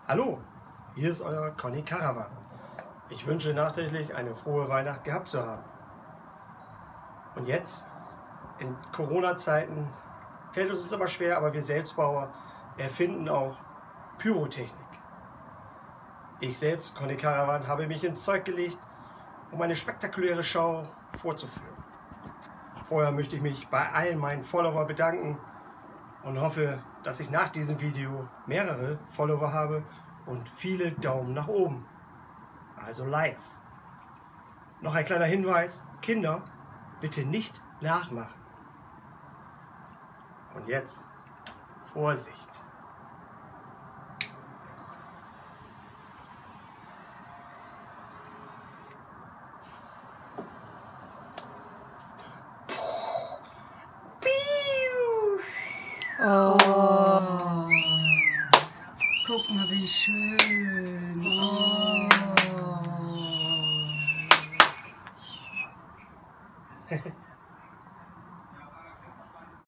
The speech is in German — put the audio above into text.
Hallo, hier ist euer Conny Caravan. Ich wünsche nachträglich eine frohe Weihnacht gehabt zu haben. Und jetzt, in Corona-Zeiten, fällt es uns aber schwer, aber wir Selbstbauer erfinden auch Pyrotechnik. Ich selbst, Conny Caravan, habe mich ins Zeug gelegt, um eine spektakuläre Show vorzuführen. Vorher möchte ich mich bei allen meinen Followern bedanken und hoffe, dass ich nach diesem Video mehrere Follower habe und viele Daumen nach oben. Also Likes. Noch ein kleiner Hinweis, Kinder, bitte nicht nachmachen. Und jetzt Vorsicht. Oh, guck mal, wie schön. Oh.